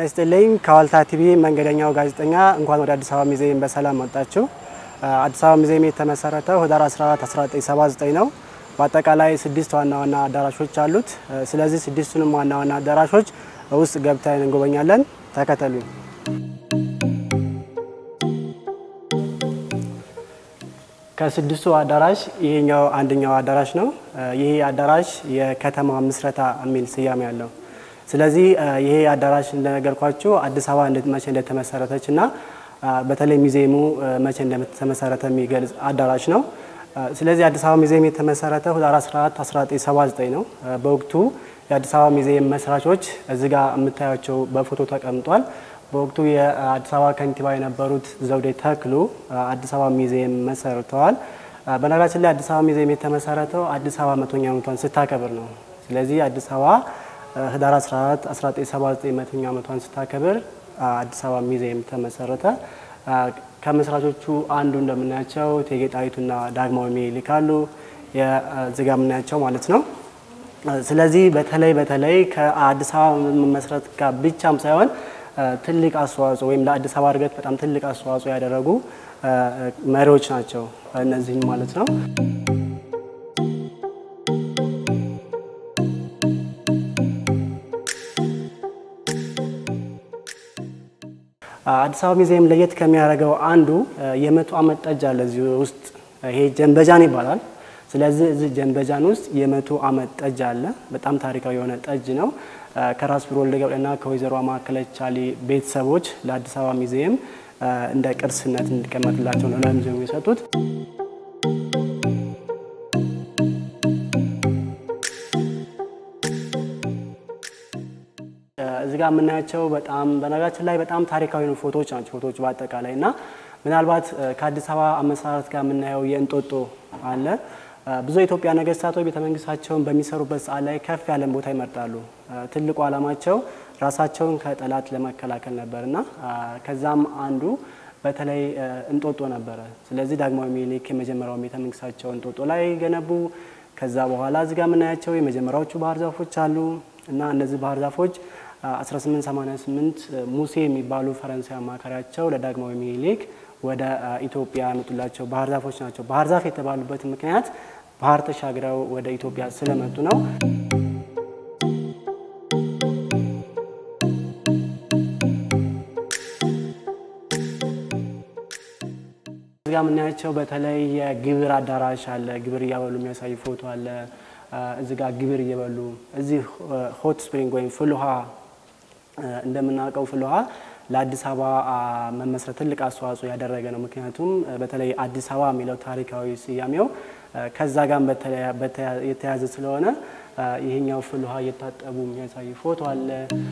ይስጥልኝ ከዋልታ ቲቪ መንገደኛው ጋዜጠኛ እንኳን ወደ አዲስ አበባ ሙዚየም በሰላም መጣችሁ። አዲስ አበባ ሙዚየም የተመሰረተው ህዳር 14 1979 ነው። በአጠቃላይ 6 ዋና ዋና አዳራሾች አሉት። ስለዚህ 6ቱንም ዋና ዋና አዳራሾች ውስጥ ገብተን እንጎበኛለን። ተከተሉኝ። ከ6ቱ አዳራሽ ይሄኛው አንደኛው አዳራሽ ነው። ይሄ አዳራሽ የከተማ ምስረታ የሚል ስያሜ ያለው። ስለዚህ ይሄ አዳራሽ እንደነገርኳችሁ አዲስ አበባ መቼ እንደተመሰረተችና በተለይ ሙዚየሙ መቼ እንደተመሰረተ የሚገልጽ አዳራሽ ነው። ስለዚህ አዲስ አበባ ሙዚየም የተመሰረተው ህዳር 14 1979 ነው። በወቅቱ የአዲስ አበባ ሙዚየም መስራቾች እዚህ ጋር የምታዩቸው በፎቶ ተቀምጧል። በወቅቱ የአዲስ አበባ ከንቲባ የነበሩት ዘውዴ ተክሉ አዲስ አበባ ሙዚየም መሰርተዋል። በነገራችን ላይ አዲስ አበባ ሙዚየም የተመሰረተው አዲስ አበባ 100ኛ ዓመቷን ስታከብር ነው። ስለዚህ አዲስ አበባ ህዳር 14 1979 100ኛ ዓመቷን ስታከብር አዲስ አበባ ሙዚየም ተመሰረተ። ከመስራቾቹ አንዱ እንደምናያቸው እቴጌ ጣይቱና ዳግማዊ ምኒልክ አሉ የዚህ ጋር የምናያቸው ማለት ነው። ስለዚህ በተለይ ከአዲስ አበባ መመስረት ጋር ብቻም ሳይሆን ትልቅ አስተዋጽኦ ወይም ለአዲስ አበባ እድገት በጣም ትልቅ አስተዋጽኦ ያደረጉ መሪዎች ናቸው እነዚህን ማለት ነው። አዲስ አበባ ሙዚየም ለየት ከሚያደርገው አንዱ የ100 ዓመት ጠጅ አለ እዚህ ውስጥ። ይሄ ጀንበጃን ይባላል። ስለዚህ እዚህ ጀንበጃን ውስጥ የ100 ዓመት ጠጅ አለ። በጣም ታሪካዊ የሆነ ጠጅ ነው። ከራስ ወልደ ገብረና ከወይዘሮ ማከለች አሊ ቤተሰቦች ለአዲስ አበባ ሙዚየም እንደ ቅርስነት እንዲቀመጥላቸው ነው ለሙዚየሙ የሰጡት። እዚህ ጋር የምናያቸው በጣም በነገራችን ላይ በጣም ታሪካዊ ነው ፎቶዎች ናቸው። ፎቶዎች በአጠቃላይና ምናልባት ከአዲስ አበባ አመሰራረት ጋር የምናየው የእንጦጦ አለ። ብዙ የኢትዮጵያ ነገስታቶች ቤተመንግስታቸውን በሚሰሩበት ሰዓት ላይ ከፍ ያለ ቦታ ይመርጣሉ። ትልቁ ዓላማቸው ራሳቸውን ከጠላት ለመከላከል ነበርና ከዛም አንዱ በተለይ እንጦጦ ነበር። ስለዚህ ዳግማዊ ምኒልክ የመጀመሪያው ቤተመንግስታቸው እንጦጦ ላይ ገነቡ። ከዛ በኋላ እዚህ ጋር የምናያቸው የመጀመሪያዎቹ ባህር ዛፎች አሉ እና እነዚህ ባህር ዛፎች 1888 ሙሴ የሚባሉ ፈረንሳይ አማካሪያቸው ለዳግማዊ ምኒልክ ወደ ኢትዮጵያ ያመጡላቸው ባህር ዛፎች ናቸው። ባህር ዛፍ የተባሉበት ምክንያት ባህር ተሻግረው ወደ ኢትዮጵያ ስለመጡ ነው። እዚህ ጋር የምናያቸው በተለይ የግብር አዳራሽ አለ። ግብር እያበሉ የሚያሳይ ፎቶ አለ። እዚህ ጋር ግብር እየበሉ እዚህ ሆት ስፕሪንግ ወይም ፍል ውሃ እንደምናውቀው ፍል ውሃ ለአዲስ አበባ መመስረት ትልቅ አስተዋጽኦ ያደረገ ነው። ምክንያቱም በተለይ አዲስ አበባ የሚለው ታሪካዊ ስያሜው ከዛ ጋር የተያዘ ስለሆነ ይሄኛው ፍል ውሃ እየታጠቡ የሚያሳይ ፎቶ አለ።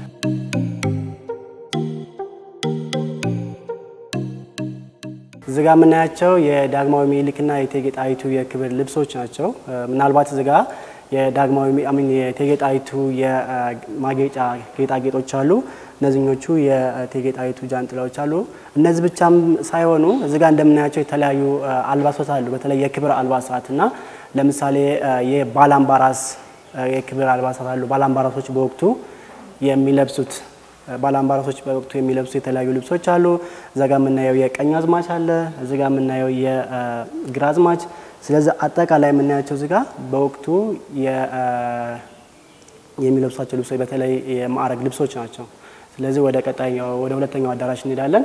እዚህ ጋር የምናያቸው የዳግማዊ ምኒልክና የእቴጌ ጣይቱ የክብር ልብሶች ናቸው። ምናልባት እዚህ ጋር የዳግማዊ የእቴጌ ጣይቱ የማጌጫ ጌጣጌጦች አሉ። እነዚህኞቹ የእቴጌ ጣይቱ ጃንጥላዎች አሉ። እነዚህ ብቻም ሳይሆኑ እዚህ ጋር እንደምናያቸው የተለያዩ አልባሳት አሉ። በተለይ የክብር አልባሳትና ለምሳሌ የባላምባራስ የክብር አልባሳት አሉ። ባላምባራሶች በወቅቱ የሚለብሱት የተለያዩ ልብሶች አሉ። እዛ ጋር የምናየው የቀኛዝማች አለ። እዚህ ጋር የምናየው የግራዝማች። ስለዚህ አጠቃላይ የምናያቸው እዚህ ጋር በወቅቱ የሚለብሷቸው ልብሶች በተለይ የማዕረግ ልብሶች ናቸው። ስለዚህ ወደ ሁለተኛው አዳራሽ እንሄዳለን።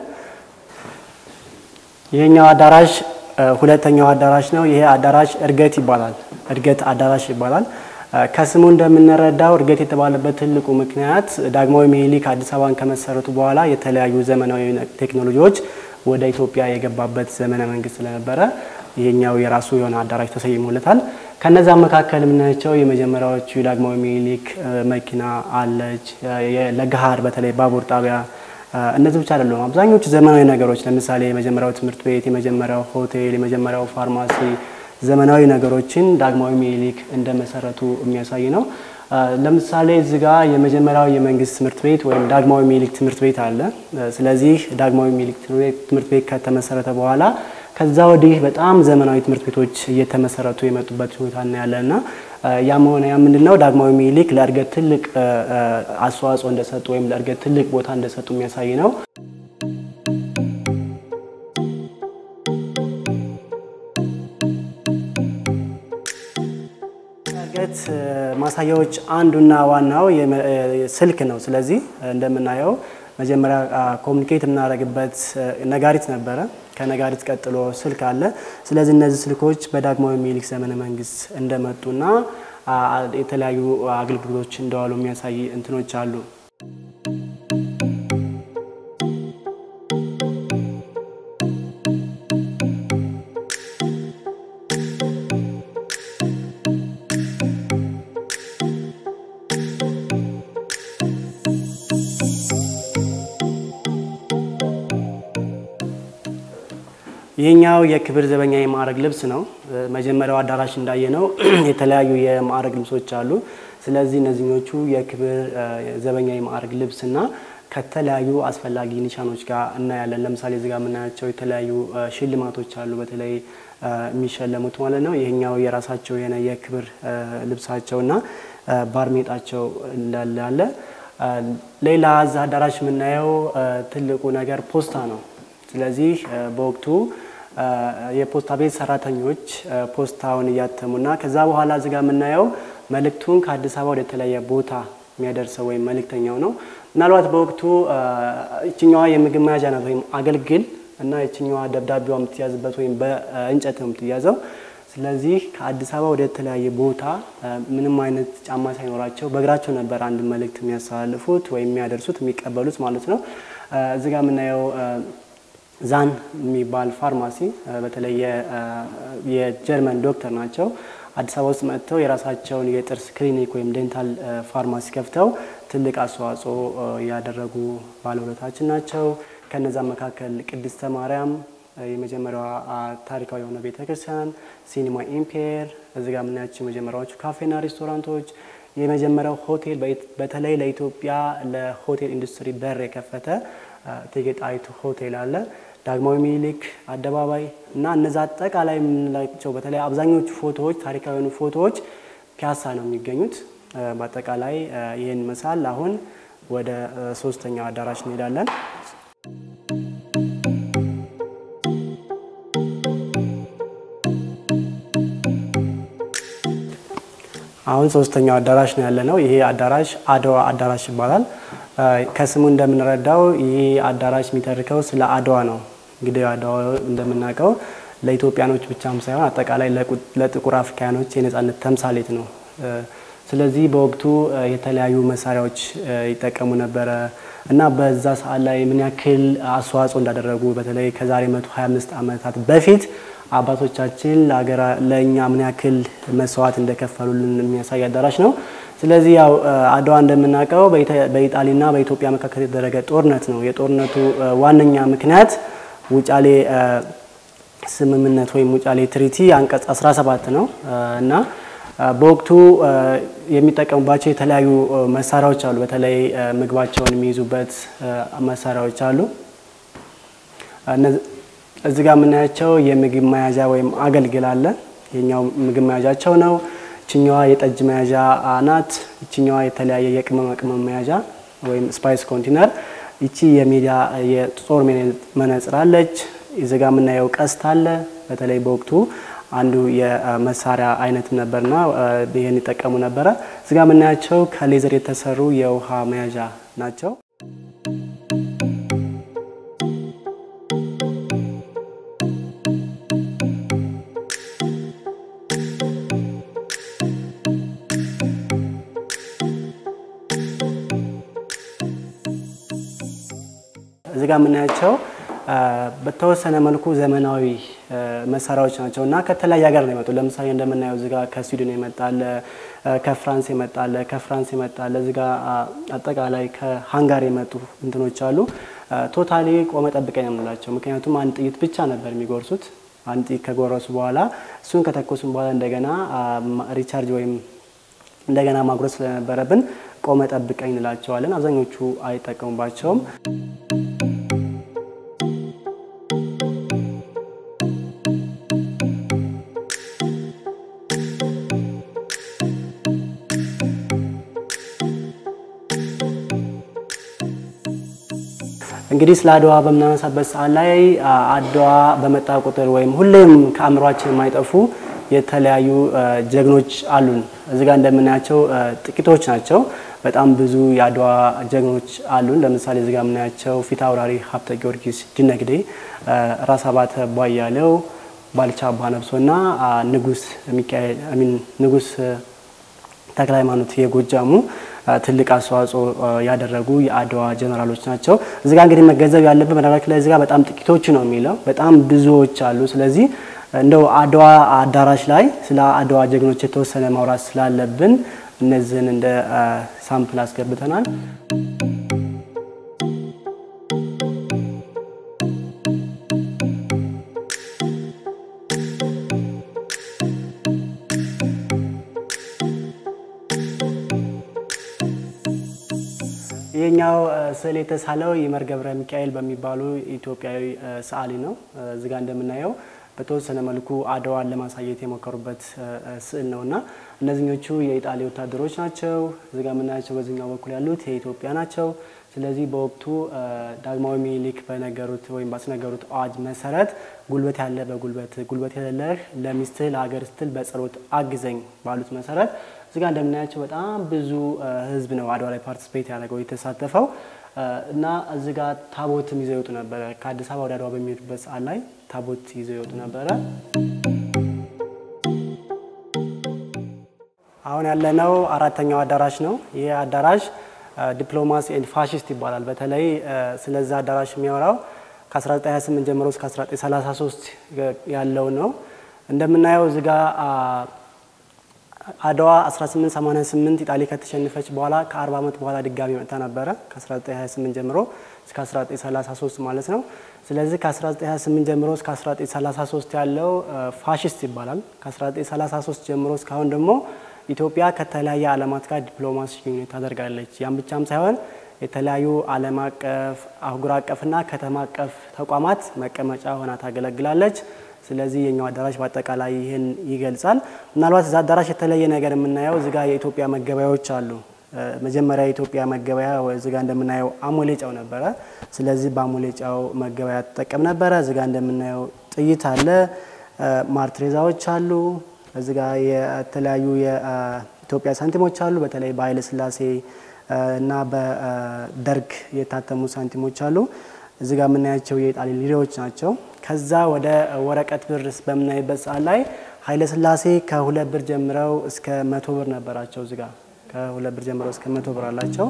ይሄኛው አዳራሽ ሁለተኛው አዳራሽ ነው። ይሄ አዳራሽ እርገት ይባላል። እርገት አዳራሽ ይባላል። ከስሙ እንደምንረዳው እርገት የተባለበት ትልቁ ምክንያት ዳግማዊ ምኒልክ አዲስ አበባን ከመሰረቱ በኋላ የተለያዩ ዘመናዊ ቴክኖሎጂዎች ወደ ኢትዮጵያ የገባበት ዘመነ መንግስት ስለነበረ ይሄኛው የራሱ የሆነ አዳራሽ ተሰይሞለታል። ከነዛ መካከል የምናያቸው የመጀመሪያዎቹ ዳግማዊ ምኒልክ መኪና አለች። ለገሃር በተለይ ባቡር ጣቢያ እነዚህ ብቻ አይደሉም። አብዛኞቹ ዘመናዊ ነገሮች ለምሳሌ የመጀመሪያው ትምህርት ቤት፣ የመጀመሪያው ሆቴል፣ የመጀመሪያው ፋርማሲ ዘመናዊ ነገሮችን ዳግማዊ ምኒልክ እንደመሰረቱ የሚያሳይ ነው። ለምሳሌ እዚህ ጋር የመጀመሪያው የመንግስት ትምህርት ቤት ወይም ዳግማዊ ምኒልክ ትምህርት ቤት አለ። ስለዚህ ዳግማዊ ምኒልክ ትምህርት ቤት ከተመሰረተ በኋላ ከዛ ወዲህ በጣም ዘመናዊ ትምህርት ቤቶች እየተመሰረቱ የመጡበት ሁኔታ ያለና ያም ሆነ ያ ምንድነው ዳግማዊ ምኒልክ ለእድገት ትልቅ አስተዋጽኦ እንደሰጡ ወይም ለእድገት ትልቅ ቦታ እንደሰጡ የሚያሳይ ነው። እድገት ማሳያዎች አንዱና ዋናው ስልክ ነው። ስለዚህ እንደምናየው መጀመሪያ ኮሙኒኬት እናደርግበት ነጋሪት ነበረ። ከነጋሪት ቀጥሎ ስልክ አለ። ስለዚህ እነዚህ ስልኮች በዳግማዊ ምኒልክ ዘመነ መንግስት እንደመጡና የተለያዩ አገልግሎቶች እንደዋሉ የሚያሳይ እንትኖች አሉ። ይሄኛው የክብር ዘበኛ የማዕረግ ልብስ ነው። መጀመሪያው አዳራሽ እንዳየነው የተለያዩ የማዕረግ ልብሶች አሉ። ስለዚህ እነዚህኞቹ የክብር ዘበኛ የማዕረግ ልብስና ከተለያዩ አስፈላጊ ኒሻኖች ጋር እናያለን። ለምሳሌ እዚህ ጋር የምናያቸው የተለያዩ ሽልማቶች አሉ፣ በተለይ የሚሸለሙት ማለት ነው። ይሄኛው የራሳቸው የሆነ የክብር ልብሳቸውና ባርሜጣቸው እንዳለ። ሌላ እዛ አዳራሽ የምናየው ትልቁ ነገር ፖስታ ነው። ስለዚህ በወቅቱ የፖስታ ቤት ሰራተኞች ፖስታውን ያተሙና ከዛ በኋላ እዚህ ጋር የምናየው መልእክቱን ከአዲስ አበባ ወደ ተለያየ ቦታ የሚያደርሰው ወይም መልእክተኛው ነው። ምናልባት በወቅቱ እቺኛዋ የምግብ መያዣ ናት ወይም አገልግል እና እቺኛዋ ደብዳቤዋ የምትያዝበት ወይም በእንጨት ነው የምትያዘው። ስለዚህ ከአዲስ አበባ ወደ ተለያየ ቦታ ምንም አይነት ጫማ ሳይኖራቸው በእግራቸው ነበር አንድ መልእክት የሚያስተላልፉት ወይም የሚያደርሱት የሚቀበሉት ማለት ነው። እዚህ ጋር የምናየው ዛን የሚባል ፋርማሲ በተለይ የጀርመን ዶክተር ናቸው። አዲስ አበባ ውስጥ መጥተው የራሳቸውን የጥርስ ክሊኒክ ወይም ዴንታል ፋርማሲ ከፍተው ትልቅ አስተዋጽኦ ያደረጉ ባለውለታችን ናቸው። ከነዛ መካከል ቅድስተ ማርያም የመጀመሪያዋ ታሪካዊ የሆነ ቤተክርስቲያን፣ ሲኒማ ኢምፔር፣ እዚህ ጋር የምናያቸው የመጀመሪያዎቹ ካፌና ሬስቶራንቶች፣ የመጀመሪያው ሆቴል በተለይ ለኢትዮጵያ ለሆቴል ኢንዱስትሪ በር የከፈተ እቴጌ ጣይቱ ሆቴል አለ። ዳግማዊ ምኒልክ አደባባይ እና እነዛ አጠቃላይ የምንላቸው በተለይ አብዛኞቹ ፎቶዎች ታሪካዊ የሆኑ ፎቶዎች ፒያሳ ነው የሚገኙት። በአጠቃላይ ይሄን መሳል። አሁን ወደ ሶስተኛው አዳራሽ እንሄዳለን። አሁን ሶስተኛው አዳራሽ ነው ያለነው። ይሄ አዳራሽ አድዋ አዳራሽ ይባላል። ከስሙ እንደምንረዳው ይሄ አዳራሽ የሚተርከው ስለ አድዋ ነው። እንግዲህ አድዋ እንደምናውቀው ለኢትዮጵያኖች ብቻም ሳይሆን አጠቃላይ ለጥቁር አፍሪካኖች የነጻነት ተምሳሌት ነው። ስለዚህ በወቅቱ የተለያዩ መሳሪያዎች ይጠቀሙ ነበር እና በዛ ሰዓት ላይ ምን ያክል አስተዋጽኦ እንዳደረጉ በተለይ ከዛሬ 125 ዓመታት በፊት አባቶቻችን ለኛ ምን ያክል መስዋዕት እንደከፈሉልን የሚያሳይ አዳራሽ ነው። ስለዚህ ያው አድዋ እንደምናውቀው በኢጣሊያና በኢትዮጵያ መካከል የተደረገ ጦርነት ነው። የጦርነቱ ዋነኛ ምክንያት ውጫሌ ስምምነት ወይም ውጫሌ ትሪቲ አንቀጽ 17 ነው እና በወቅቱ የሚጠቀሙባቸው የተለያዩ መሳሪያዎች አሉ። በተለይ ምግባቸውን የሚይዙበት መሳሪያዎች አሉ። እዚህ ጋር የምናያቸው የምግብ መያዣ ወይም አገልግል አለ። የኛው ምግብ መያዣቸው ነው። እቺኛዋ የጠጅ መያዣ ናት። እቺኛዋ የተለያየ የቅመማ ቅመም መያዣ ወይም ስፓይስ ኮንቴነር። እቺ የሚዲያ የጦር መነጽር አለች። እዚህ ጋር የምናየው ቀስት አለ። በተለይ በወቅቱ አንዱ የመሳሪያ አይነት ነበርና ይሄን ይጠቀሙ ነበር። እዚህ ጋር የምናያቸው ከሌዘር የተሰሩ የውሃ መያዣ ናቸው። እዚህ ጋር የምናያቸው በተወሰነ መልኩ ዘመናዊ መሳሪያዎች ናቸውና ከተለያየ ሀገር ነው የመጡት። ለምሳሌ እንደምናየው እዚህ ጋር ከስዊድን የመጣለ፣ ከፍራንስ የመጣለ፣ ከፍራንስ የመጣለ፣ እዚህ ጋር አጠቃላይ ከሃንጋሪ የመጡ እንትኖች አሉ። ቶታሊ ቆመ ጠብቀኝ እንላቸው። ምክንያቱም አንድ ጥይት ብቻ ነበር የሚጎርሱት። አንድ ጥይት ከጎረሱ በኋላ እሱን ከተኮሱም በኋላ እንደገና ሪቻርጅ ወይም እንደገና ማጉረስ ስለነበረብን ቆመ ጠብቀኝ እንላቸዋለን። አብዛኞቹ አይጠቀሙባቸውም። እንግዲህ ስለ አድዋ በመናነሳበት ሰዓት ላይ አድዋ በመጣ ቁጥር ወይም ሁሌም ከአእምሯችን የማይጠፉ የተለያዩ ጀግኖች አሉን። እዚህ ጋር እንደምናያቸው ጥቂቶች ናቸው። በጣም ብዙ የአድዋ ጀግኖች አሉን። ለምሳሌ እዚህ ጋር የምናያቸው ፊት አውራሪ ሀብተ ጊዮርጊስ ዲነግዴ፣ ራስ አባተ ቧያለው፣ ባልቻ አባነብሶና ንጉስ ተክለ ሃይማኖት የጎጃሙ ትልቅ አስተዋጽኦ ያደረጉ የአድዋ ጀነራሎች ናቸው። እዚህ ጋር እንግዲህ መገንዘብ ያለበት መድረክ ላይ እዚህ ጋር በጣም ጥቂቶች ነው የሚለው፣ በጣም ብዙዎች አሉ። ስለዚህ እንደው አድዋ አዳራሽ ላይ ስለ አድዋ ጀግኖች የተወሰነ ማውራት ስላለብን እነዚህን እንደ ሳምፕል አስገብተናል። የኛው ስዕል የተሳለው ይመር ገብረ ሚካኤል በሚባሉ ኢትዮጵያዊ ሰዓሊ ነው። እዚህ ጋር እንደምናየው በተወሰነ መልኩ አድዋን ለማሳየት የሞከሩበት ስዕል ነውና እነዚህኞቹ የኢጣሊ ወታደሮች ናቸው። እዚህ ጋር የምናያቸው በዚህኛው በኩል ያሉት የኢትዮጵያ ናቸው። ስለዚህ በወቅቱ ዳግማዊ ሚኒሊክ በነገሩት ወይም ባስነገሩት አዋጅ መሰረት ጉልበት ያለ በጉልበት ጉልበት የሌለህ ለሚስትህ ለሀገር ስትል በጸሎት አግዘኝ ባሉት መሰረት እዚህ ጋር እንደምናያቸው በጣም ብዙ ህዝብ ነው አድዋ ላይ ፓርቲሲፔት ያደረገው የተሳተፈው እና እዚህ ጋር ታቦትም ይዘው ይወጡ ነበር። ከአዲስ አበባ ወደ አድዋ በሚሄዱበት ሰዓት ላይ ታቦት ይዘው ይወጡ ነበር። አሁን ያለነው አራተኛው አዳራሽ ነው። ይሄ አዳራሽ ዲፕሎማሲ ኤንድ ፋሺስት ይባላል። በተለይ ስለዛ አዳራሽ የሚያወራው ከ1928 ጀምሮ እስከ 1933 ያለው ነው። እንደምናየው እዚህ ጋር አድዋ 1888 ኢጣሊ ከተሸነፈች በኋላ ከ40 አመት በኋላ ድጋሚ መጣ ነበር። ከ1928 ጀምሮ እስከ 1933 ማለት ነው። ስለዚህ ከ1928 ጀምሮ እስከ 1933 ያለው ፋሺስት ይባላል። ከ1933 ጀምሮ እስካሁን ደግሞ ኢትዮጵያ ከተለያየ ዓለማት ጋር ዲፕሎማሲ ግንኙነት ታደርጋለች። ያን ብቻም ሳይሆን የተለያዩ ዓለም አቀፍ አህጉር አቀፍና ከተማ አቀፍ ተቋማት መቀመጫ ሆና ታገለግላለች። ስለዚህ የኛው አዳራሽ በአጠቃላይ ይሄን ይገልጻል። ምናልባት እዛ አዳራሽ የተለየ ነገር የምናየው እዚህ ጋር የኢትዮጵያ መገበያዎች አሉ። መጀመሪያ የኢትዮጵያ መገበያ እዚህ ጋር እንደምናየው አሞሌጫው ነበረ። ስለዚህ በአሞሌጫው መገበያ ተጠቀም ነበረ። እዚህ ጋር እንደምናየው ጥይት አለ፣ ማርትሬዛዎች አሉ። እዚህ ጋር የተለያዩ የኢትዮጵያ ሳንቲሞች አሉ። በተለይ በኃይለ ሥላሴ እና በደርግ የታተሙ ሳንቲሞች አሉ። እዚህ ጋር የምናያቸው የኢጣሊ ሊሬዎች ናቸው። ከዛ ወደ ወረቀት ብር በመናይበት ሰዓት ላይ ኃይለ ሥላሴ ከ2 ብር ጀምረው እስከ 100 ብር ነበራቸው። እዚህ ጋር ከ2 ብር ጀምረው እስከ 100 ብር አላቸው።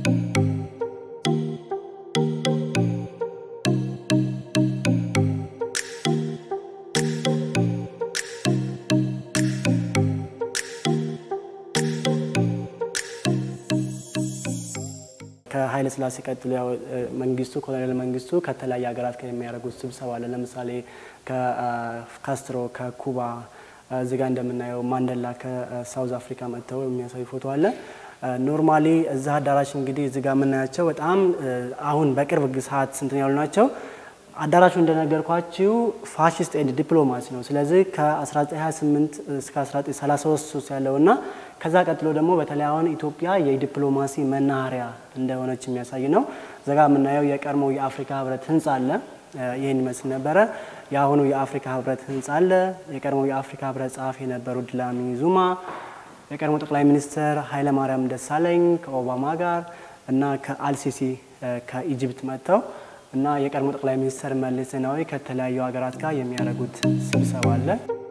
ከኃይለ ሥላሴ ቀጥሎ ያው መንግስቱ ኮሎኔል መንግስቱ ከተለያየ ሀገራት ጋር የሚያደርጉት ስብሰባ አለ። ለምሳሌ ከካስትሮ ከኩባ እዚህ ጋር እንደምናየው ማንዴላ ከሳውዝ አፍሪካ መጥተው የሚያሳይ ፎቶ አለ። ኖርማሊ እዛ አዳራሽ እንግዲህ እዚህ ጋር የምናያቸው በጣም አሁን በቅርብ ሰዓት ስንት ያሉ ናቸው። አዳራሹ እንደነገርኳችሁ ፋሺስት ኤንድ ዲፕሎማሲ ነው። ስለዚህ ከ1928 እስከ 1933 ያለውና ከዛ ቀጥሎ ደግሞ በተለይ አሁን ኢትዮጵያ የዲፕሎማሲ መናኸሪያ እንደሆነች የሚያሳይ ነው። ዘጋ የምናየው የቀድሞው የአፍሪካ ህብረት ህንጻ አለ። ይሄን ይመስል ነበረ። ያሁኑ የአፍሪካ ህብረት ህንጻ አለ። የቀድሞው የአፍሪካ ህብረት ጸሐፊ የነበሩት ድላሚኒ ዙማ፣ የቀድሞው ጠቅላይ ሚኒስትር ኃይለ ማርያም ደሳለኝ ከኦባማ ጋር እና ከአልሲሲ ከኢጂፕት መጥተው እና የቀድሞ ጠቅላይ ሚኒስትር መለስ ዜናዊ ከተለያዩ ሀገራት ጋር የሚያደርጉት ስብሰባ አለ።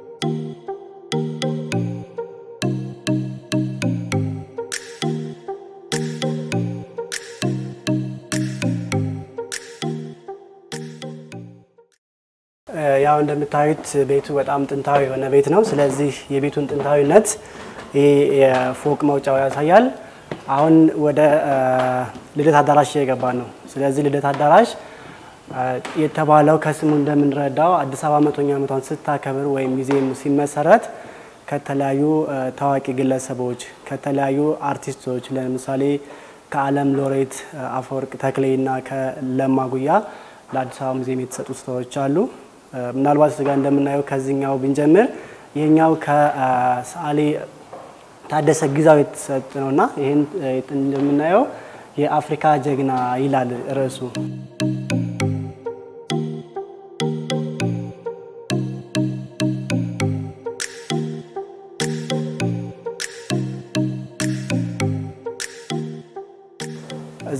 ያው እንደምታዩት ቤቱ በጣም ጥንታዊ የሆነ ቤት ነው። ስለዚህ የቤቱን ጥንታዊነት የፎቅ መውጫው ያሳያል። አሁን ወደ ልደት አዳራሽ እየገባን ነው። ስለዚህ ልደት አዳራሽ የተባለው ከስሙ እንደምንረዳው አዲስ አበባ 100ኛ ዓመቷን ስታከብር ወይም ሙዚየም ሲመሰረት ከተለያዩ ታዋቂ ግለሰቦች ከተለያዩ አርቲስቶች ለምሳሌ ከዓለም ሎሬት አፈወርቅ ተክሌና ከለማጉያ ለአዲስ አበባ ሙዚየም የተሰጡ ስጦታዎች አሉ። ምናልባት እዚህ ጋር እንደምናየው ከዚህኛው ብንጀምር ይሄኛው ከሰዓሊ ታደሰ ግዛው የተሰጠ ነውና ይሄን እንደምናየው የአፍሪካ ጀግና ይላል ርዕሱ።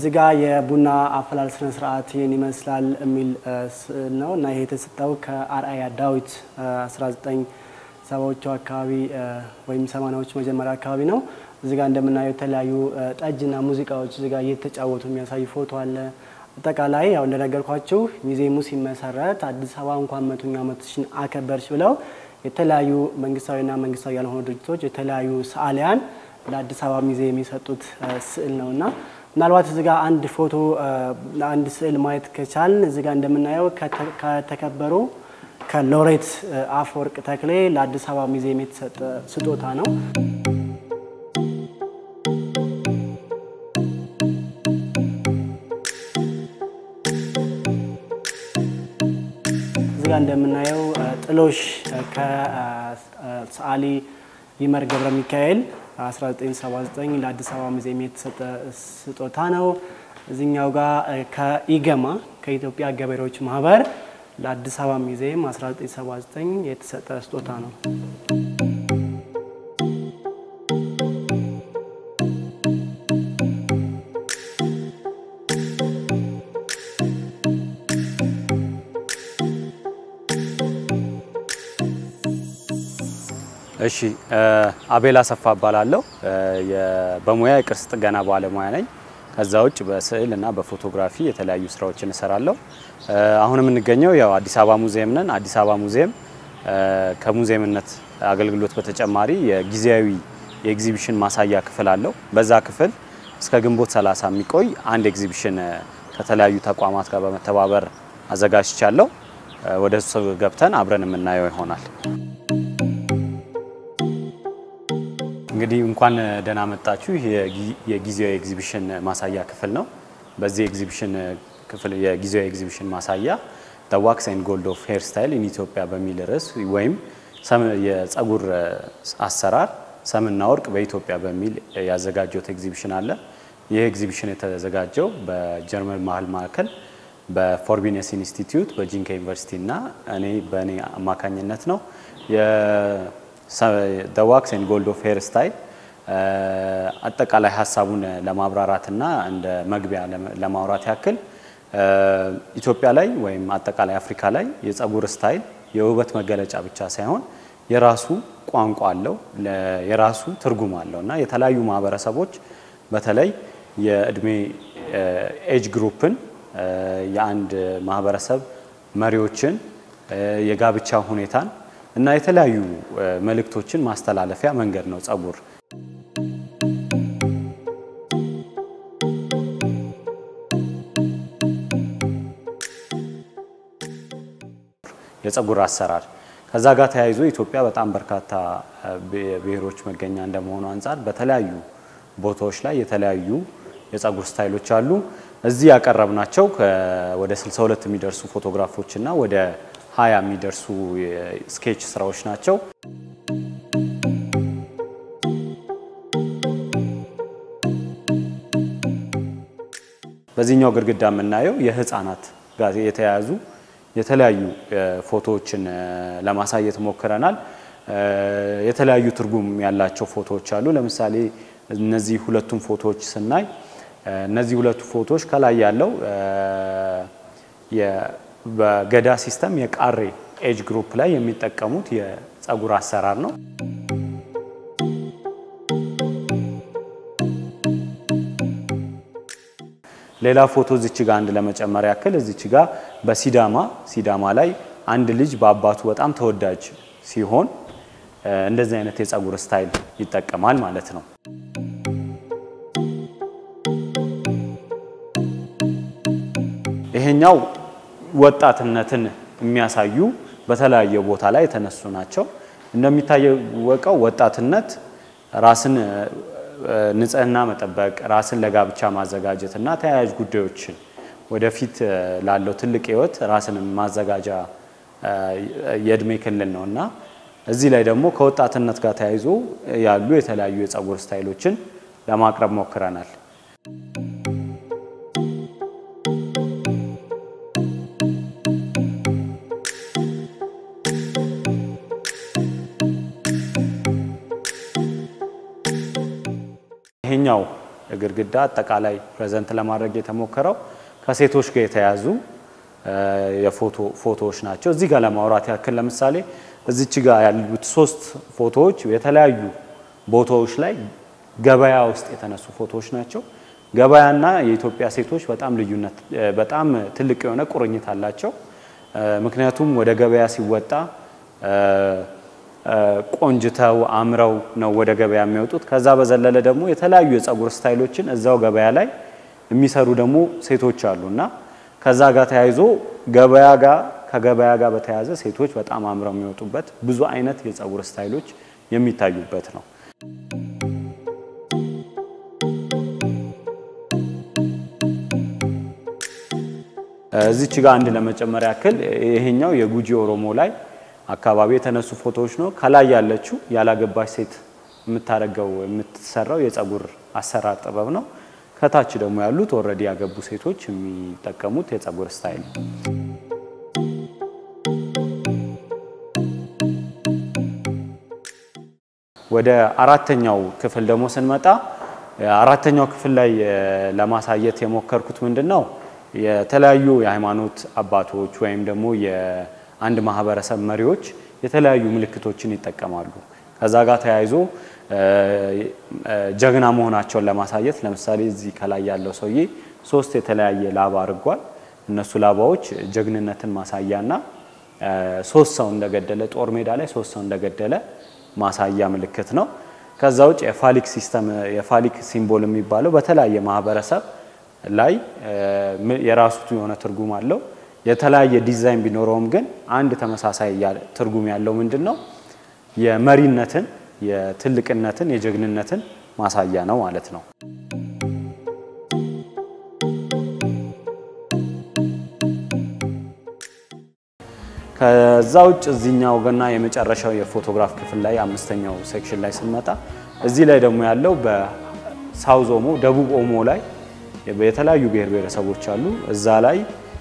እዚህ ጋር የቡና አፈላል ስነ ስርዓት ይሄን ይመስላል የሚል ነው እና ይሄ የተሰጠው ከአርአያ ዳዊት 1970ዎቹ አካባቢ ወይም 80ዎቹ መጀመሪያ አካባቢ ነው። እዚህ ጋር እንደምናየው የተለያዩ ጠጅና ሙዚቃዎች እዚህ ጋር እየተጫወቱ የሚያሳይ ፎቶ አለ። አጠቃላይ ያው እንደነገርኳችሁ ሙዚየሙ ሲመሰረት አዲስ አበባ እንኳን 100ኛ ዓመትሽን አከበርሽ ብለው የተለያዩ መንግስታዊና መንግስታዊ ያልሆኑ ድርጅቶች የተለያዩ ሰዓሊያን ለአዲስ አበባ ሙዚየም የሰጡት ስዕል ነውና ምናልባት እዚህ ጋር አንድ ፎቶ አንድ ስዕል ማየት ከቻልን እዚህ ጋር እንደምናየው ከተከበሩ ከሎሬት አፈወርቅ ተክሌ ለአዲስ አበባ ሙዚየም የተሰጠ ስጦታ ነው። እዚህ ጋር እንደምናየው ጥሎሽ ከሰዓሊ ይመር ገብረ ሚካኤል 1979 ለአዲስ አበባ ሙዚየም የተሰጠ ስጦታ ነው። እዚህኛው ጋር ከኢገማ ከኢትዮጵያ ገበሬዎች ማህበር ለአዲስ አበባ ሙዚየም 1979 የተሰጠ ስጦታ ነው። እሺ አቤላ ሰፋ ባላለው በሙያ የቅርስ ጥገና ባለሙያ ነኝ። ከዛ ውጭ በስዕልና በፎቶግራፊ የተለያዩ ስራዎችን እሰራለሁ። አሁንም እንገኘው ያው አዲስ አበባ ሙዚየም ነን። አዲስ አበባ ሙዚየም ከሙዚየምነት አገልግሎት በተጨማሪ የጊዜያዊ የኤግዚቢሽን ማሳያ ክፍል አለው። በዛ ክፍል እስከ ግንቦት 30 የሚቆይ አንድ ኤግዚቢሽን ከተለያዩ ተቋማት ጋር በመተባበር አዘጋጅቻለሁ። ወደሱ ገብተን አብረን የምናየው ይሆናል። እንግዲህ እንኳን ደህና መጣችሁ። የጊዜያዊ ኤግዚቢሽን ማሳያ ክፍል ነው። በዚህ ኤግዚቢሽን ክፍል የጊዜያዊ ኤግዚቢሽን ማሳያ The Wax and Gold of Hairstyle in Ethiopia በሚል ርዕስ ወይም የፀጉር አሰራር ሰምና ወርቅ በኢትዮጵያ በሚል ያዘጋጀው ኤግዚቢሽን አለ። ይህ ኤግዚቢሽን የተዘጋጀው በጀርመን ባህል ማዕከል በፎርቢነስ ኢንስቲትዩት በጂንካ ዩኒቨርሲቲ እና በእኔ አማካኝነት ነው። The Wax and Gold of Hairstyle አጠቃላይ ሐሳቡን ለማብራራትና እንደ መግቢያ ለማውራት ያክል ኢትዮጵያ ላይ ወይም አጠቃላይ አፍሪካ ላይ የፀጉር ስታይል የውበት መገለጫ ብቻ ሳይሆን የራሱ ቋንቋ አለው፣ የራሱ ትርጉም አለውና የተለያዩ ማህበረሰቦች በተለይ የእድሜ ኤጅ ግሩፕን የአንድ ማህበረሰብ መሪዎችን የጋብቻ ሁኔታን እና የተለያዩ መልእክቶችን ማስተላለፊያ መንገድ ነው ፀጉር። የፀጉር አሰራር ከዛ ጋር ተያይዞ ኢትዮጵያ በጣም በርካታ ብሔሮች መገኛ እንደመሆኑ አንፃር በተለያዩ ቦታዎች ላይ የተለያዩ የፀጉር ስታይሎች አሉ። እዚህ ያቀረብናቸው ወደ 62 የሚደርሱ ፎቶግራፎች እና ወደ 20 የሚደርሱ ስኬች ስራዎች ናቸው። በዚህኛው ግድግዳ የምናየው የህፃናት ጋር የተያያዙ የተለያዩ ፎቶዎችን ለማሳየት ሞክረናል። የተለያዩ ትርጉም ያላቸው ፎቶዎች አሉ። ለምሳሌ እነዚህ ሁለቱም ፎቶዎች ስናይ እነዚህ ሁለቱ ፎቶዎች ከላይ ያለው በገዳ ሲስተም የቃሬ ኤጅ ግሩፕ ላይ የሚጠቀሙት የፀጉር አሰራር ነው። ሌላ ፎቶ እዚች ጋር አንድ ለመጨመር ያክል እዚች ጋር በሲዳማ ላይ አንድ ልጅ በአባቱ በጣም ተወዳጅ ሲሆን እንደዚህ አይነት የፀጉር ስታይል ይጠቀማል ማለት ነው። ይሄኛው ወጣትነትን የሚያሳዩ በተለያየ ቦታ ላይ የተነሱ ናቸው። እንደሚታየው ወጣትነት ራስን ንጽህና መጠበቅ፣ ራስን ለጋብቻ ማዘጋጀት እና ተያያዥ ጉዳዮችን ወደፊት ላለው ትልቅ ህይወት ራስን ማዘጋጃ የእድሜ ክልል ነውና እዚህ ላይ ደግሞ ከወጣትነት ጋር ተያይዞ ያሉ የተለያዩ የፀጉር ስታይሎችን ለማቅረብ ሞክረናል። ይሄኛው ግድግዳ አጠቃላይ ፕሬዘንት ለማድረግ የተሞከረው ከሴቶች ጋር የተያዙ የፎቶዎች ናቸው። እዚህ ጋር ለማውራት ያክል ለምሳሌ እዚች ጋር ያሉት 3 ፎቶዎች የተለያዩ ቦታዎች ላይ ገበያ ውስጥ የተነሱ ፎቶዎች ናቸው። ገበያና የኢትዮጵያ ሴቶች በጣም ትልቅ የሆነ ቁርኝት አላቸው። ምክንያቱም ወደ ገበያ ሲወጣ ቆንጅተው አምረው ነው ወደ ገበያ የሚወጡት። ከዛ በዘለለ ደግሞ የተለያዩ የፀጉር ስታይሎችን እዛው ገበያ ላይ የሚሰሩ ደግሞ ሴቶች አሉና ከዛ ጋር ተያይዞ ከገበያ ጋር በተያያዘ ሴቶች በጣም አምረው የሚወጡበት ብዙ አይነት የፀጉር ስታይሎች የሚታዩበት ነው። እዚች ጋር አንድ ለመጨመር ያክል ይሄኛው የጉጂ ኦሮሞ ላይ አካባቢ የተነሱ ፎቶዎች ነው። ከላይ ያለችው ያላገባች ሴት የምትሰራው የፀጉር አሰራር ጥበብ ነው። ከታች ደግሞ ያሉት ኦሬዲ ያገቡ ሴቶች የሚጠቀሙት የፀጉር ስታይል ነው። ወደ አራተኛው ክፍል ደግሞ ስንመጣ አራተኛው ክፍል ላይ ለማሳየት የሞከርኩት ምንድነው የተለያዩ የሃይማኖት አባቶች ወይም ደግሞ የአንድ ማህበረሰብ መሪዎች የተለያዩ ምልክቶችን ይጠቀማሉ። ከዛ ጋር ተያይዞ ጀግና መሆናቸውን ለማሳየት ለምሳሌ እዚህ ከላይ ያለው ሰውዬ 3 የተለያየ ላባ አድርጓል። እነሱ ላባዎች ጀግንነትን ማሳያና 3 ሰው እንደገደለ ጦር ሜዳ ላይ 3 ሰው እንደገደለ ማሳያ ምልክት ነው። ከዛ ውጭ የፋሊክ ሲምቦል የሚባለው በተለያየ ማህበረሰብ ላይ የራሱ የሆነ ትርጉም አለው። የተለያየ ዲዛይን ቢኖረውም ግን አንድ ተመሳሳይ ትርጉም ያለው ምንድነው የመሪነትን፣ የትልቅነትን፣ የጀግንነትን ማሳያ ነው ማለት ነው። ከዛ ውጭ እዚህኛው ገና የመጨረሻው የፎቶግራፍ ክፍል ላይ አምስተኛው ሴክሽን ላይ ስንመጣ እዚህ ላይ ደግሞ ያለው በሳውዝ ኦሞ ደቡብ ኦሞ ላይ የተለያዩ ብሔር ብሔረሰቦች አሉ። እዛ ላይ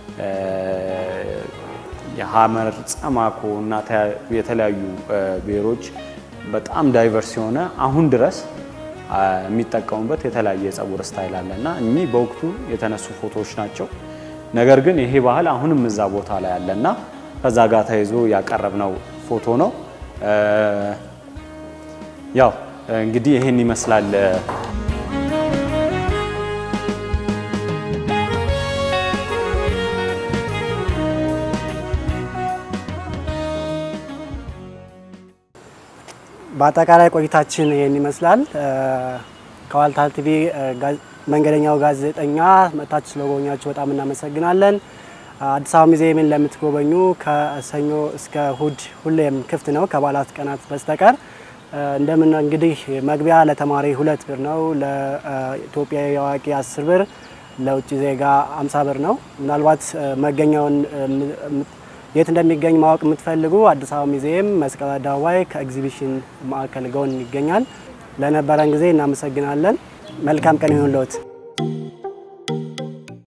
የሐመር ጸማኮ እና የተለያዩ ብሔሮች በጣም ዳይቨርስ የሆነ አሁን ድረስ የሚጠቀሙበት የተለያየ የፀጉር ስታይል አለና እኚህ በወቅቱ የተነሱ ፎቶዎች ናቸው። ነገር ግን ይሄ ባህል አሁንም እዛ ቦታ ላይ አለና ከዛ ጋር ተይዞ ያቀረብነው ፎቶ ነው። ያው እንግዲህ ይሄን ይመስላል። በአጠቃላይ ቆይታችን ይሄን ይመስላል። ከዋልታ ቲቪ መንገደኛው ጋዜጠኛ መጣች ስለጎበኛችሁ በጣም እናመሰግናለን። አዲስ አበባ ሙዚየምን ለምትጎበኙ ከሰኞ እስከ እሁድ ሁሌም ክፍት ነው ከበዓላት ቀናት በስተቀር። እንደምን እንግዲህ መግቢያ ለተማሪ 2 ብር ነው፣ ለኢትዮጵያዊ አዋቂ 10 ብር፣ ለውጭ ዜጋ 50 ብር ነው። ምናልባት መገኛውን የት እንደሚገኝ ማወቅ የምትፈልጉ አዲስ አበባ ሙዚየም መስቀል አደባባይ ከኤግዚቢሽን ማዕከል ጎን ይገኛል። ለነበረን ጊዜ እናመሰግናለን። መልካም ቀን ይሁንልዎት።